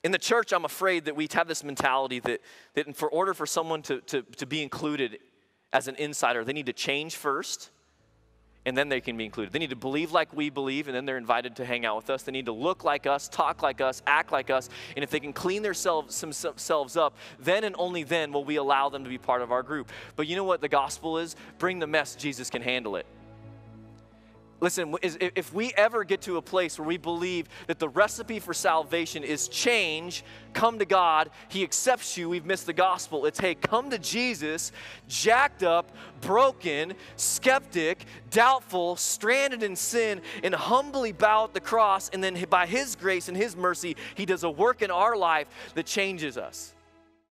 In the church, I'm afraid that we have this mentality that for order for someone to be included as an insider, they need to change first, and then they can be included. They need to believe like we believe, and then they're invited to hang out with us. They need to look like us, talk like us, act like us, and if they can clean themselves up, then and only then will we allow them to be part of our group. But you know what the gospel is? Bring the mess, Jesus can handle it. Listen, if we ever get to a place where we believe that the recipe for salvation is change, come to God, He accepts you, we've missed the gospel. It's, hey, come to Jesus, jacked up, broken, skeptic, doubtful, stranded in sin, and humbly bow at the cross, and then by His grace and His mercy, He does a work in our life that changes us.